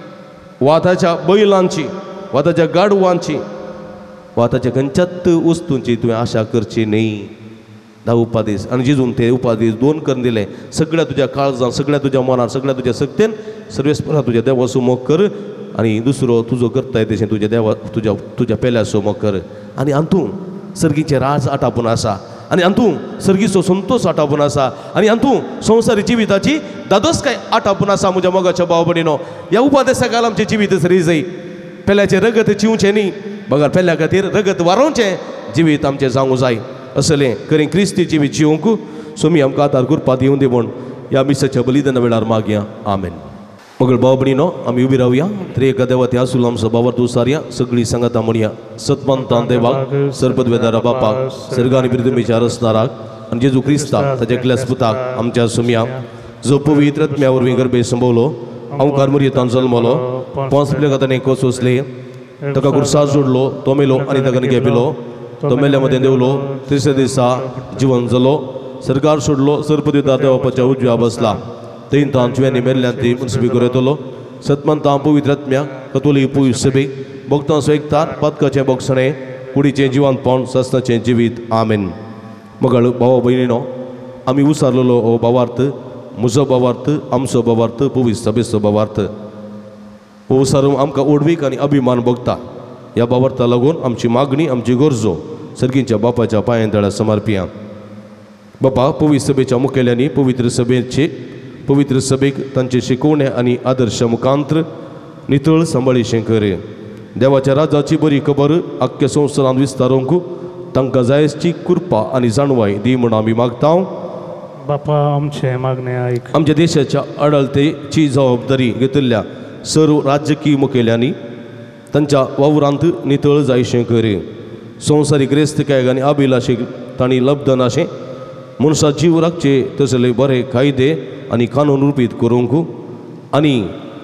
वा ताच्या बैलांची वा ताच्या गाडवांची वा ताच्या खंयच्याच वस्तूंची तुवें आशा करची न्ही धा उपादेश आनी जिजून ते उपादेश दोन करून दिले सगळ्या तुज्या काळजांत सगळ्या तुज्या मनार सगळ्या तुज्या सक्तेन सर्वेस्परा तुज्या देवा समोर कर आनी दुसरो तुजो करताय तशें तुज्या देवा तुज्या तुज्या पेल्या समोर कर आनी हातूं सर्गीचें राज आटापून आसा आनी हातूं सर्गीचो संतोश आटापून आसा आनी हातूं संवसारी जिविताची दादोसकाय आटापून आसा म्हज्या मोगाच्या भाव भयणीनो ह्या उपादेशा काल आमचें जिवीत सरी जाय पेल्याचें रगत चिवचें न्ही बगार पेल्या खातीर रगत वारोवचें जिवीत आमचें जावूं जाय असलें खरें क्रिस्ती जिवीत जिवंक सोमी आमकां आदार करपा दिवं दी म्हूण ह्या मिसाच्या बलिदाना वेळार मागया आमेन मगळ भाव भयणीनो आमी उबी रावया तरी एका देवा त्या आसूल आमचो बाबार तुसारया सगळीं सांगाता म्हणया सतमंतान देवाक सर्पद्वेदारा बापाक सर्गानी बिरदुमीच्या रसनाराक आनी जेजू क्रिस्ताक ताच्या एकल्याच पुताक आमच्या सुमया जो पवित्र आत्म्या वरवीं गर्भे संभवलो अवकार मर्येतान जल्मलो पांच आपल्या खाताने कोसोसले ताका कुर्सार जोडलो तो मेलो आनी ताका घेपिलो तो मेल्या मदें देवलो तिसऱ्या दिसा जिवन जालो सरकार सोडलो सर्पद्वेदार देवापाच्या उजव्या बसला थंय तांचव्यांनी मेल्ल्यान ती मुनसिबी गरयतलो सतमंतां पवित्र आत्म्याक कतोलीक पुय सभेक भक्तां सोयकतात पातकाचें बोगसणें कुडीचें जिवंतपण सस्नाचें जिवीत आमेन मगळ भाव भयणीनो आमी उसारलेलो हो भावार्थ म्हजो भावार्थ आमचो भावार्थ पवित्र सभेचो भावार्थ हो उसारून आमकां ओडवीक आनी अभिमान भोगता ह्या भावार्थाक लागून आमची मागणी आमची गरजो सर्गींच्या बापाच्या पांयांतळा समर्पिया बापा पवित्र सभेच्या मुखेल्यांनी पवित्र सभेचे पवित्र सभेक तांचे शिकवणे आनी आदर्श मुखांत्र नितळ सांबाळीशें कर देवाच्या राजाची बरी खबर आख्ख्या संवसारांत विस्तारूंक तांकां जायची कृपा आनी जाणवाय दी म्हूण आमी मागता बापा आमचे मागणे आयक आमच्या देशाच्या आडळतेची जबाबदारी घेतिल्ल्या सर्व राजकीय मुखेल्यांनी तांच्या वावरांत नितळ जायशें कर संवसारीक क्रेस्तकायक आनी अभिलाशीक तांणी लब्धनाशें मनशा जीव राखचे तसले बरे कायदे आनी कानून रुपीत करूंक आनी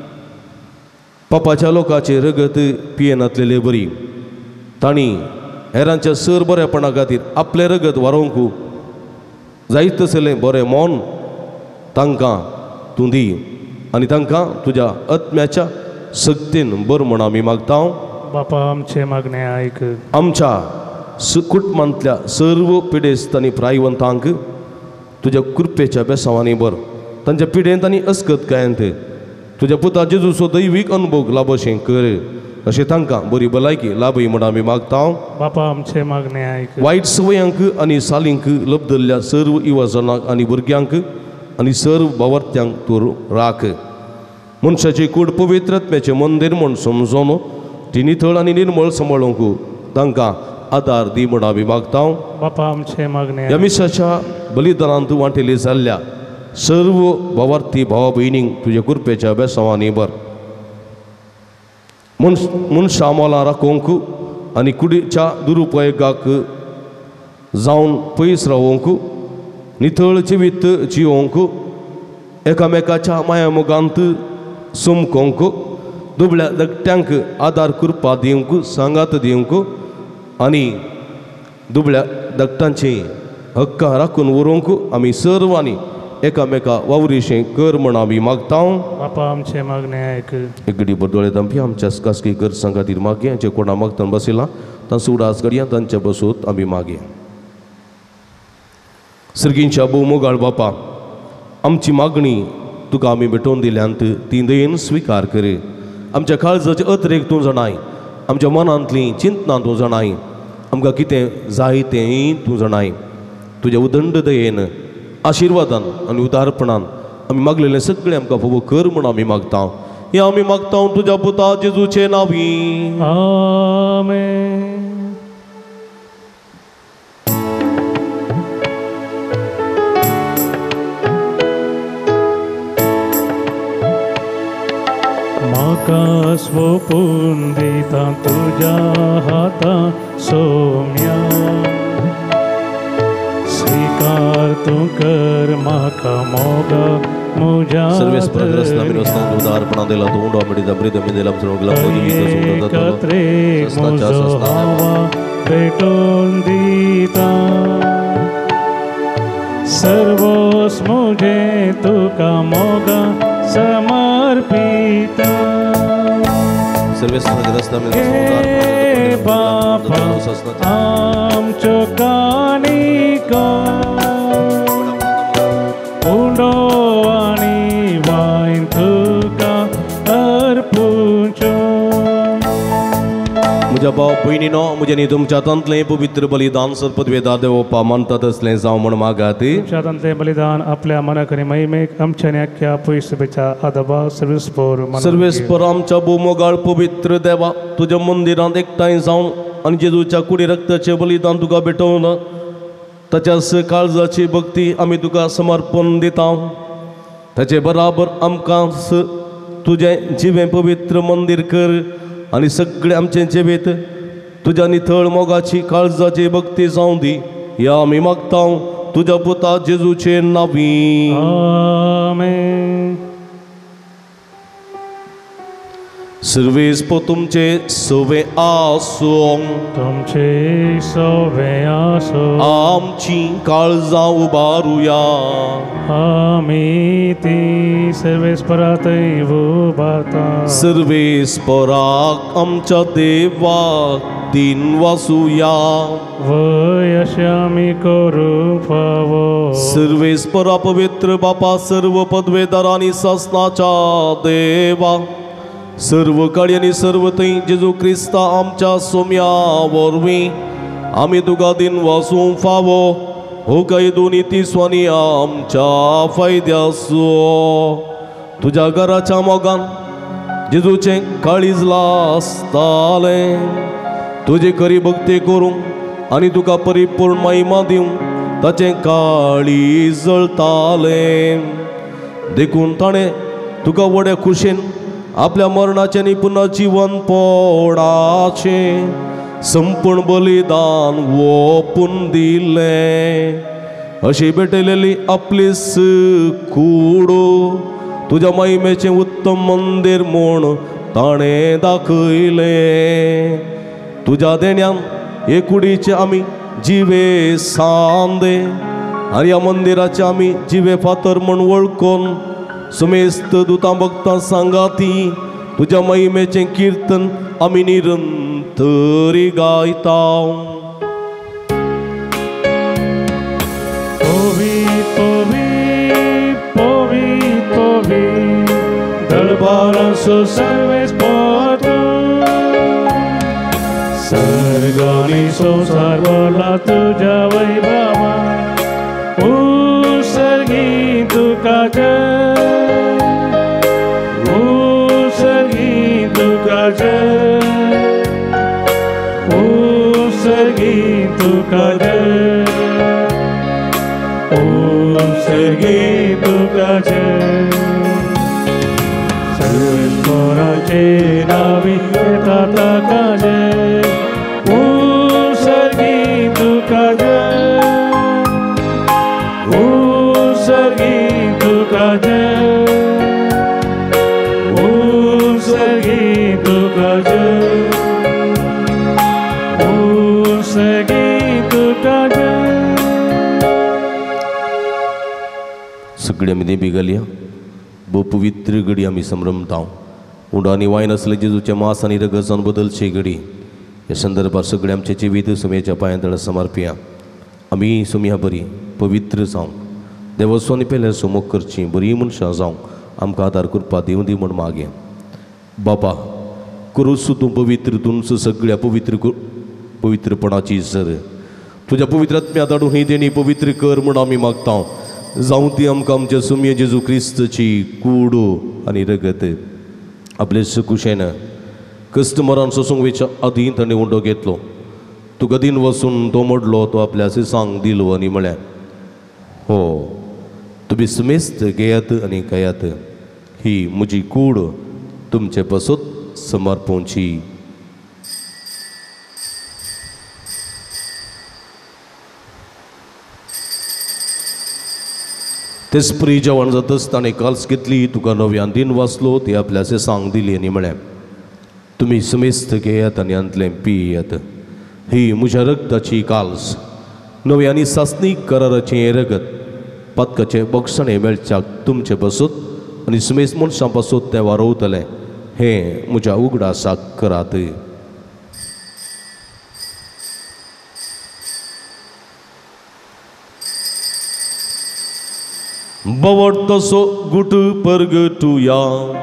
पापाच्या लोकांचे रगत पियेनातलेले बरी तांणी हेरांच्या सर बरेपणा खातीर आपलें रगत वारोवंक जायत तसलें बरें मोन तांकां तूं दी आनी तांकां तुज्या आत्म्याच्या सक्तीन बर म्हूण आमी मागता बापा आमचे मागणे आयक आमच्या कुटुंबांतल्या सर्व पिडेस्तांनी प्रायवंतांक तुज्या कृपेच्या बेसांवांनी बर तांच्या पिडेंत आनी अस्कतकायेंत तुज्या पुता जेजूचो दैवीक अनुभव लाभशें कर अशें तांकां बरी भलायकी लाभय म्हूण आमी मागता बापा आमचे मागणे आयक वायट संवयांक आनी सालींक लब्धल्ल्या सर्व युवाजनांक आनी भुरग्यांक आनी सर्व भावार्थ्यांक तूं राख मनशाची कूड पवित्र आत्म्याचें मंदीर म्हूण समजून ती नितळ आनी निर्मळ सांबाळूंक तांकां आदार दी म्हूण आमी मागता बापा आमचे मागणे ह्या मिसाच्या बलिदानांत वांटेली जाल्ल्या सर्व भावार्थी भावा भयणींक तुझ्या कृपेच्या बेसांवांनी भर. मन मनशां आम्हाला राखोवंक आनी कुडीच्या दुरुपयोगाक जावन पयस रावोवंक नितळ जिवीत जिवोवंक एकामेकाच्या मायामोगांत सुमकोवंक दुबळ्या धाकट्यांक आदार कृपा दिवंक सांगात दिवंक आनी दुबळ्या धाकट्यांचे हक्कां राखून व्हरूंक आमी सर्वांनी एकामेका वावरीशें कर म्हण आमी मागता. बापा आमचे मागणे ऐक. एक घडी बदोळे तांपी आमच्या खासगी गरजां खातीर मागया. जे कोणा मागतान बसयला तांचो उडास घडया तांच्या बसोत आमी मागया. सर्गींच्या भोवमोगाळ बापा आमची मागणी तुका आमी भेटोवन दिल्यांत ती दयेन स्विकार कर. आमच्या काळजाचे अतरेक तूं जाणाय, आमच्या मनांतली चिंतनां तूं जाणाय, आमकां कितें जाय तेंय तूं जाणाय. तुज्या उदंड दयेन आशिर्वादान आनी उदारपणान आमी मागलेलें सगळें आमकां फोव कर म्हूण आमी मागता. हें आमी मागता तुज्या पुता जेजूचे नांवी. आमेन. म्हाका सोपून दिता तुज्या हाता सोम्या, स्वीकार तूं कर म्हाका मोगा म्हज्या सर्वेस परद्रस नामीन वस्तां उदारपणा दिला तूं उंडो मिडिता ब्रिद मिदेलाम सरोगला एकत्रे म्हजो हावा भेटोवन दिता. सर्वोस म्हजें तुका मोगा समर्पिता. सर्वेस परद्रस नामीन हे बापा आमच्यो काणिको उंडो आनी वायन तुका अर्पुच्यो. म्हज्या भाव भयणीनो म्हज्या न्ही तुमच्या हातांतलें पवित्र बलिदान सत्पदवेदार देवोवपा मानता तसलें जावं म्हण मागात. तुमच्या हातांतलें बलिदान आपल्या मनाक आनी महिमेक आमच्या आनी आख्या पयसुबेच्या आदाबा सर्वेस्पोर सर्वेस्पर आमच्या भोवमोगाळ पवित्र देवा तुज्या मंदिरांत एकठांय जावन आनी जेजूच्या कुडी रक्ताचें बलिदान तुका भेटोवन ताच्या काळजाची भक्ती आमी तुका समर्पण दिता. ताचे बराबर आमकां तुजें जिवें पवित्र मंदीर कर आनी सगळें आमचें जिवीत तुज्या नितळ मोगाची काळजाची भक्ती जावं दी. ह्या आमी मागता तुज्या पुता जेजूचे नांवी. आमेन. सर्वेस्प तुमचे सवे आसूं, तुमचे सवे आसो आमची काळजां उबारुया. आमी ती सर्वेस्परातय उबारता. सर्वेस्पराक आमच्या देवाक दिन वासुया. वय अशें आमी करूंक फावो. सर्वेस्परा पवित्र बापा सर्व पदवेदारांनी सासनाच्या देवा सर्व काळी आनी सर्व थंय जेजू क्रिस्ता आमच्या सोम्या वरवीं आमी तुका दिन वासूंक फावो. हो काही दोनी तिसवांनी आमच्या फायद्याचो तुज्या घराच्या मोगान जेजूचें काळीज लासतालें. तुजे खरी भक्ती करूंक आनी तुका परिपूर्ण महिमा दिवंक ताचें काळीज जळतालें. देखून ताणें तुका व्हड्या खुशेन आपल्या मरणाचें आनी पुनर्जीवन पोडाचें संपूर्ण बलिदान ओपून दिलें. अशी भेटलेली आपली कूड तुज्या महिमेचें उत्तम मंदीर म्हूण ताणें दाखयलें. तुज्या देण्यान हे कुडीचे आमी जिवे सांदे आनी ह्या मंदिराचे आमी जिवे फातर म्हूण वळखून सुमेस्त दुतां भक्तां सांगाती तुज्या महिमेचें कीर्तन आमी निरंतरी गायता. पवित्र पवित्र पवित्र पवित्र दरबाराचो सर्वेस्पर सर्ग आनी संसार भरला तुज्या वैभवान. उत्सर्गी तुका जय, उत्सर्गी तुका जय, उत्सर्गी तुका जय, उत्सर्गी तुका जय सर्वेश्वराचे नावे येतात ताका जय उसर्गी तुका जय उसर्गी तुका जय उसर्गी तुका जय उसर्गी तुका जय. सगळे आमी देबी घालया बो पवित्र घडी आमी संभ्रमता उडानी वायन असले जेजूच्या मास आनी रगत बदलची घडी ह्या संदर्भात सगळे आमचे जिवीत सुमयेच्या पांयां समर्पिया. आमी सुमया बरी पवित्र जावं देवस्वानी पेल्या सोमोग करची बरी मनशां जावं आमकां आदार करपा दिव दी म्हूण मागया. बापा करूस तूं पवित्र तुमच सगळ्या पवित्र पवित्रपणाची सर तुज्या पवित्रात्म्या धाडून ही देणी पवित्र कर म्हूण आमी मागता. जावं ती आमकां आमच्या सुमये जेजू क्रिस्तची कूड आनी रगत आपले सुकुशेन कस्टमरान सोसूंक वेच्या आदीं ताणें उंडो घेतलो तूं गदीन वचून तो मोडलो तो आपल्या सिसांक दिलो आनी म्हळ्यार हो तुमी सुमेस्त घेयात आनी खायात ही म्हजी कूड तुमचे पासत समर्पोवची. तेच परी जेवण जातच ताणें काल्स घेतली तुका नव्यान दिन वाचलो ती आपल्या सेसांक दिली आनी म्हळें तुमी समेस्त घेयात आनी अंतलें पियेयात ही म्हज्या रगताची काल्स नव्यांनी सासनीक कराराचें हें रगत पातकाचें बक्षणें मेळच्याक तुमचे पासत आनी समेस्त मनशां पासत तें वारोवतलें हें म्हज्या उगडासाक करात. बवडतसो गुट परगटुया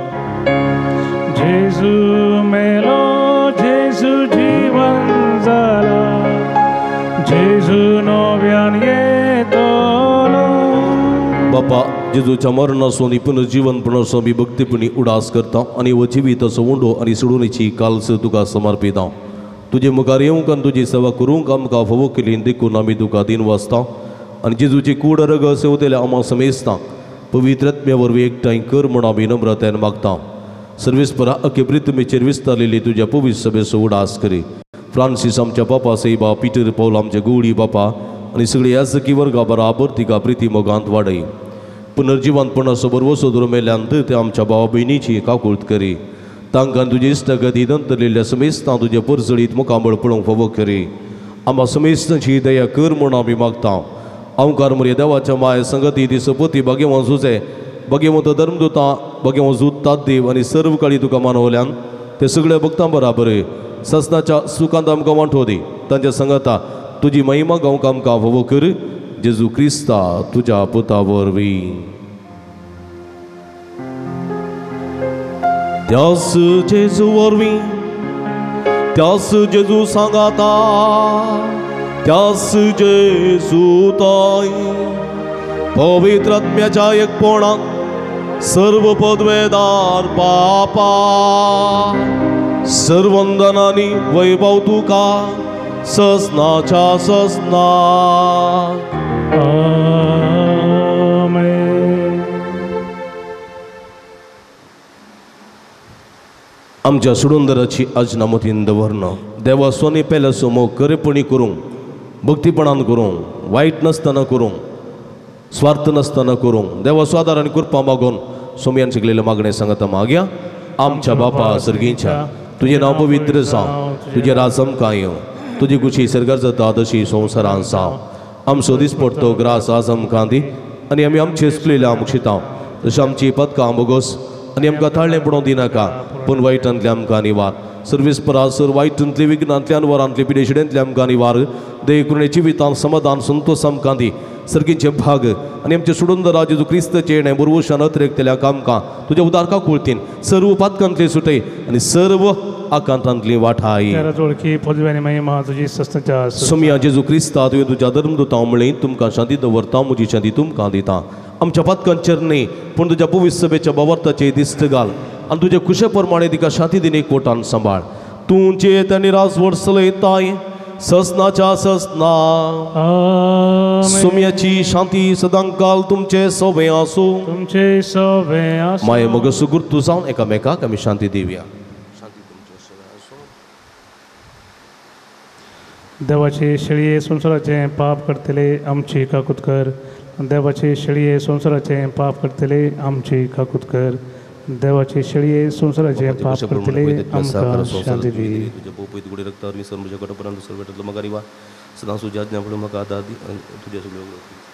जेजू मेलो जेजू जीवन जाला जेजू नव्यान येतलो. बापा जेजूच्या मरणासो आनी पुनर्जीवनपणासो आमी भक्तीपणी उडास करता आनी हो जिविताचो उंडो आनी सोडुणेची काल्स तुका समर्पिता. तुजे मुखार येवंक आनी तुजी सेवा करूंक आमकां फोव केली देखून आमी तुका दिन वाचता आनी जेजूची कूड रगत सेवतेल्या आमा समेस्ता पवित्रत्म्या वरवीं एकठांय कर म्हूण आमी नम्रतायेन मागता. सर्वेस्परा अखे प्रितमेचेर विस्तारलेली तुज्या पवित्र सभेचो उडास करी. फ्रांसीस आमच्या बापा सैबा पिटर पौल आमच्या गवळी बापा आनी सगळी ह्या सखी वर्गा बराबर तिका प्रिती मोगांत वाडय. पुनर्जीवनपणाचो बरवो सोदरो मेल्यांत ते आमच्या भावा भयणीची काकुळट करी. तांकां तुजे इश्टगती नंतरलेल्या समेस्तां तुज्या परसळीत मुखामळ पळोवंक फोव करी. आम्हा समेस्तांची दया कर म्हूण आमी मागता. अवकार मर्या देवाच्या माय संगती ती सपती भगेवं झुजे भगेवंत धर्मदूता भगेवं झुजतात देव आनी सर्व काळी तुका मानवल्यान ते सगळ्या भक्तां बराबर ससनाच्या सुखांत आमकां वांटो दी. तांच्या संगता तुजी महिमा गावंक आमकां फोव कर जेजू क्रिस्ता तुज्या पुता वरवीं. त्यास जेजू वरवीं त्यास जेजू सांगाता त्यास जेजू ताई पवित्रात्म्याच्या एकपणान सर्व पदवेदार पापा सर्वंदनानी वैभव तुका ससनाच्या ससना. आमेन. आमच्या सुडुंदराची अजनामतीन दवरना देवा सोनी पेल्या समोर करेपणी करूंक भक्तीपणान करूंक वायट नासतना करूंक स्वार्थ नासतना करूंक देवा स्वादार आनी कृपा मागून सोमयान शिकलेल्या मागणे सांगता मागया. आमच्या बापा सर्गीच्या तुझे नाव पवित्र जावं तुझे राज आमकां येवं तुजी कुशी सर्गार जाता तशी संवसारान जावं. आमचो दीस पडतो ग्रास आज आमकां दी आनी आमी आमचे चुकलेल्या आमकां शितां तशें आमची पदकां बोगोस आनी आमकां ताळ्ळें पडोवंक दिनाका पूण वायटांतले आमकां निवार. सर्वीस परासर वायटांतले विघ्नांतल्यान वरांतले पिडेशिडेंतले आमकां निवार. दय करून जिवितांत समाधान संतोष आमकां दी सर्गीचे भाग आनी आमचे सुडुंदरा जेजू क्रिस्तचे येणें बुरवुशान अतिरेकतेल्या आमकां तुज्या उदारका कुळतीन सर्व पातकांतले सुटय आनी सर्व आकांतांतली वाठाय. जोडकी पदव्यानी महिमा तुजी सस्ताच्या सोमया जेजू क्रिस्ता तुवें तुज्या धर्मदुतां म्हणलें तुमकां शांती दवरता म्हजी शांती तुमकां दिता. आमच्या पातकांचेर न्ही पूण तुज्या पवित्र सभेच्या बावर्ताचे दिश्ट घाल आनी तुजे कुशे प्रमाणे तिका शांती दिन एकवटान सांबाळ. तूं चेत आनी रास वर्सलयताय ससनाच्या ससना आमेन. सुम्याची शांती सदांकाल तुमचे सोबे आसू. तुमचे सवे आसूं. माये मग सुगुर्तू जावन एकामेकाक आमी शांती दिवया. देवाची शेळये संसाराचे पाप करतले आमची काकूत कर. देवाची शेळये संसाराचे पाप करतले आमची काकूत कर. देवाची शेळये संसाराचे पाप करतले आमकां शांती दी. तुझ्या पोपईत गुढे रक्तावर विसर म्हज्या कटपर्यंत सर भेटलं म्हाका रिवा सदां तुज्या आज्ञा फुडें म्हाका आदार दी आनी तुज्या सगळ्यो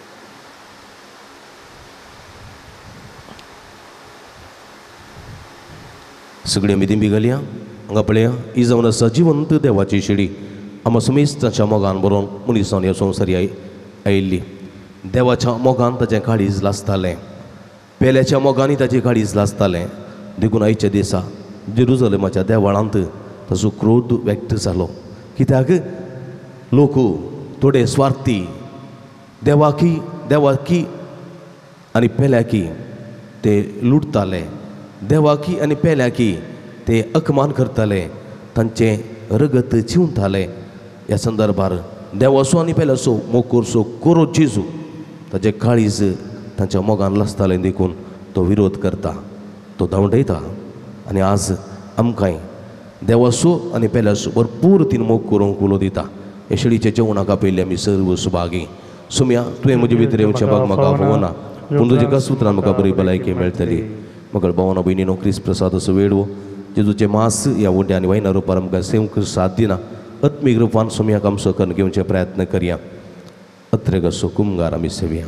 सगळी आमी दिंबी घालया. हांगा पळया ही जावन आसा जिवंत देवाची शेळी आमी समेस्ताच्या मोगान बरोवन मनीसावन ह्या संवसारी आय आयिल्ली. देवाच्या मोगान ताचें काळीज लासतालें. पेल्याच्या मोगांनी ताचें काळीज लासतालें. देखून आयच्या दिसा जेरुजलेमाच्या देवळांत ताचो क्रोध व्यक्त जालो. कित्याक लोक थोडे स्वार्थी देवाकी देवाकी आनी पेल्याकी ते लुटताले. देवाकी आनी पेल्याकी ते अकमान करताले. तांचें रगत चिवताले. ह्या संदर्भार देवाचो आनी पेल्याचो मोकोरचो कोरो जेजू ताचें काळीज तांच्या मोगान लासतालें. देखून तो विरोध करता, तो धांवडयता. आनी आज आमकांय देवाचो आनी पेल्याचो भरपूर तीन मोग करूंक उलो दिता. हे शेळीच्या जेवणाक पयलीं आमी सर्व सुभागी. सुम्या तुवें म्हजे भितर येवचें भाग म्हाका फोवना, पूण तुज्या कसुत्रान म्हाका बरी भलायकी मेळटली. म्हाका भावना भयणीनो क्रिस्त प्रसाद असो वेळो जेजूचें मास ह्या वड्या आनी वायना रुपार आमकां सेवंक साथ दिना. आत्मीक रुपान सुम्याक आमचो कन्न घेवचे प्रयत्न करया. अत्रेक असो कुमगार आमी सेवया.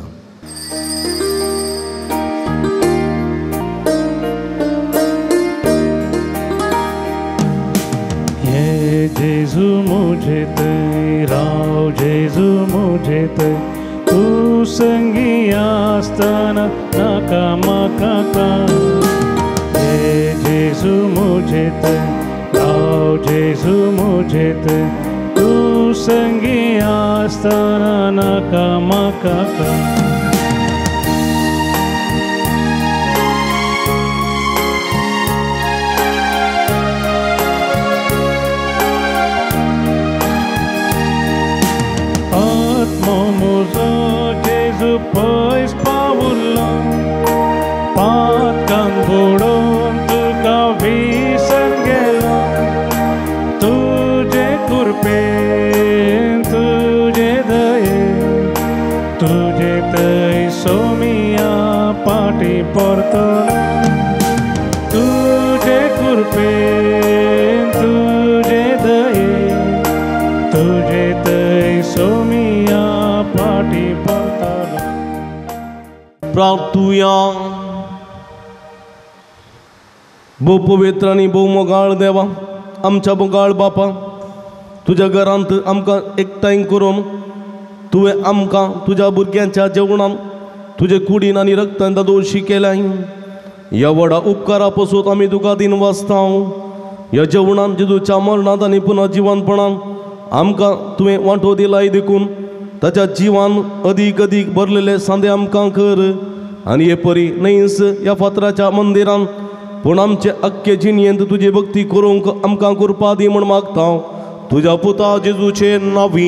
ये जेजू मुझे ते राव जेजू मुझे ते तू संगी आसतना नाका माका का. ये जेजू मुझे ते राव जेजू मुझे ते तू संगी आसतना नाका माका का. Momuzo Jesu pois Paulo Patkan buron tuka visangelo Tuje kurpen tuje daye Tuje tai somia pati portolo Tuje kurpen tuje daye Tuje tai somia पाटी पडतालो. प्रार्थुया. भोव पवित्र आनी भोव मोगाळ देवा, आमच्या मोगाळ बापा, तुज्या घरांत आमकां एकठांय करून तुवें आमकां तुज्या भुरग्यांच्या जेवणान तुजे कुडीन आनी रक्तान दोशी केल्याय. ह्या व्हडा उपकारा पासून आमी तुका दिन वाचता. ह्या जेवणान जेजूच्या मरणांत आनी पुना जिवंतपणान आमकां तुवें वांटो दिलाय. देखून ताच्या जिवान अदीक अदीक भरलेले सांदे आमकां कर. आनी हे परी नैस ह्या फातराच्या मंदिरान पूण आमचे अख्खे जिणयेंत तुजी भक्ती करूंक आमकां कृपा दी म्हूण मागता. तुज्या पुता जेजूचे नांवी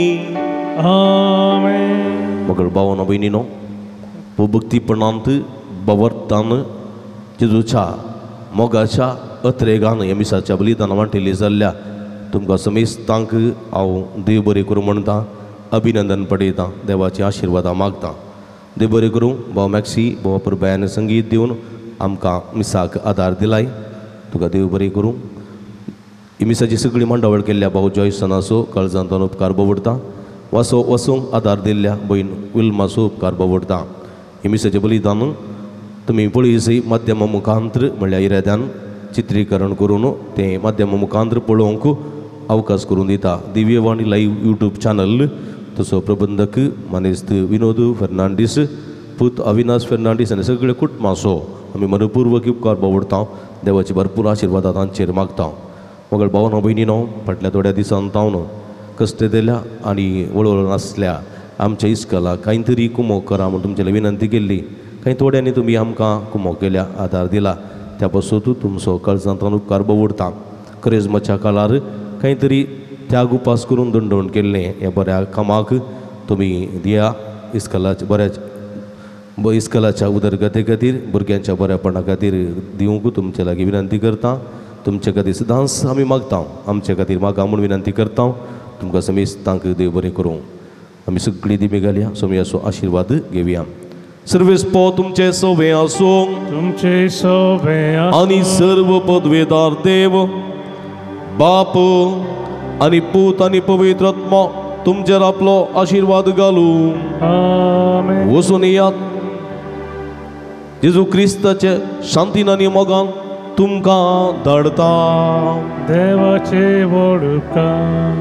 आमेन. मगळ भावांनो भयणीनो, भक्तीपणांत बवर्तान जेजूच्या मोगाच्या अत्रेगान ह्या मिसाच्या बलिदान वांटिल्ली जाल्ल्या तुमकां समेस्तांक हांव देव बरें करूं म्हणटा. अभिनंदन पडयता. देवाची आशिर्वादा मागता. देव बरें करूं. भाव मॅक्सी भावा प्रभयान संगीत दिवन आमकां मिसाक आदार दिलाय. तुका देव बरें करूं. ही मिसाची सगळी मंडवळ केल्ल्या भाऊ जॉयसन आसो काळजांतल्यान उपकार भोवडटा. वासो वसूंक आदार दिल्ल्या भयण विल्माचो उपकार भोवडटा. ही मिसाचें बलिदान तुमी पळयसय माध्यमा मुखांत्र म्हणल्यार इरेद्यान चित्रीकरण करून तें माध्यमा मुखांत्र पळोवंक अवकाश करून दिता. दिव्यवाणी लाईव्ह यूट्यूब चॅनल तसो प्रबंधक मानेस्त विनोद फर्नांडीस, पूत अविनाश फर्नांडीस आनी सगळे कुटुंबाचो आमी मनपूर्वक उपकार भोवडटा. देवाची भरपूर आशिर्वाद तांचेर मागता. मगळ भावना भयणीनो, फाटल्या थोड्या दिसान तावन कश्ट दिल्या आनी वळवळ नासल्या आमच्या इस्कॉलाक कांय तरी कुमो करा म्हूण तुमचे विनंती केल्ली. कांय थोड्यांनी तुमी आमकां कुमो केल्या, आदार दिला. त्या पासून तुमचो काळजांतल्यान उपकार भोवडटा. क्रिसमसाच्या काळार कांय तरी त्याग उपास करून दंडवण केल्लें ह्या बऱ्या कामाक तुमी दिया. इस्कलाच्या बऱ्याच ब इस्कलाच्या उदरगते खातीर भुरग्यांच्या बऱ्यापणा खातीर दिवंक तुमचे लागीं विनंती करता. तुमचे खातीर सदांच आमी मागता. आमचे खातीर मागा म्हूण विनंती करता. तुमकां समेस्तांक देव बरें करूं. आमी सगळीं दिमी घालया. सोमयाचो आशिर्वाद घेवया. सर्वेस्पो तुमचे सोबे आसूं तुमचे सोबे आसूं आनी सर्व पदवेदार देव बाप आनी पूत आनी पवित्र आत्मा तुमचेर आपलो आशिर्वाद घालूं. आमेन. वचून येयात. जेजू क्रिस्ताचे शांतीन आनी मोगान तुमकां धाडटा. देवाचे वडुपकार.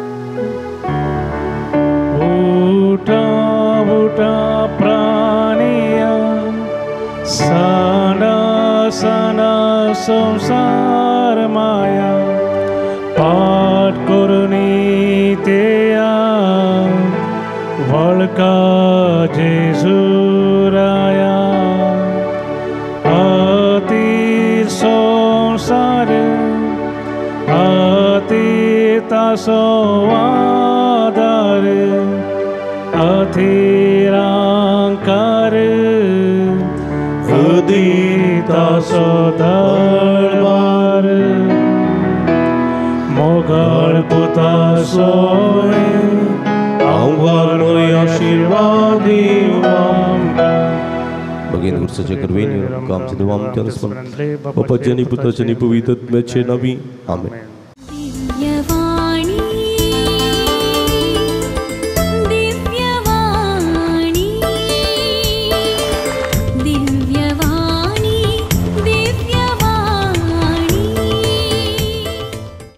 उठा उठा प्राणिया सणा सणा संसार माया पाठ करुनी तेया वळका जेजुराया अतीर संसार अतीर तासो आदार अथिरांकार अदितासो दरबार मोगळ पुतासो आव्हान आशीर्वादी भगीन गुरुसाचे करवेन आमचे देव आमच्या स्मरण बापाचे आणि पुत्राचे आणि पवित्र आत्म्याचे नावी आमेन.